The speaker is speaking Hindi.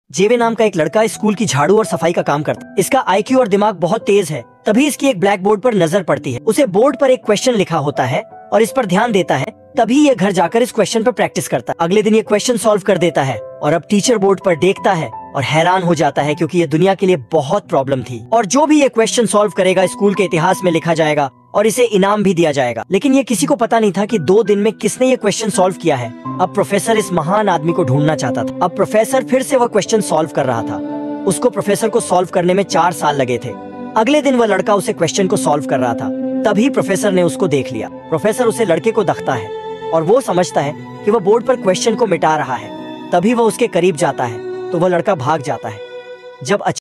जेवे नाम का एक लड़का स्कूल की झाड़ू और सफाई का काम करता है। इसका आईक्यू और दिमाग बहुत तेज है। तभी इसकी एक ब्लैक बोर्ड पर नजर पड़ती है। उसे बोर्ड पर एक क्वेश्चन लिखा होता है और इस पर ध्यान देता है। तभी ये घर जाकर इस क्वेश्चन पर प्रैक्टिस करता है। अगले दिन ये क्वेश्चन सॉल्व कर देता है और अब टीचर बोर्ड पर देखता है और हैरान हो जाता है, क्योंकि ये दुनिया के लिए बहुत प्रॉब्लम थी और जो भी ये क्वेश्चन सॉल्व करेगा स्कूल के इतिहास में लिखा जाएगा और इसे इनाम भी दिया जाएगा। लेकिन ये किसी को पता नहीं था कि 2 दिन में किसने ये क्वेश्चन सॉल्व किया है। अब प्रोफेसर इस महान आदमी को ढूंढना चाहता था। अब प्रोफेसर फिर से वह क्वेश्चन सॉल्व कर रहा था। उसको प्रोफेसर को सॉल्व करने में 4 साल लगे थे। अगले दिन वह लड़का उसे क्वेश्चन को सॉल्व कर रहा था। तभी प्रोफेसर ने उसको देख लिया। प्रोफेसर उसे लड़के को देखता है और वो समझता है कि वह बोर्ड पर क्वेश्चन को मिटा रहा है। तभी वह उसके करीब जाता है तो वह लड़का भाग जाता है। जब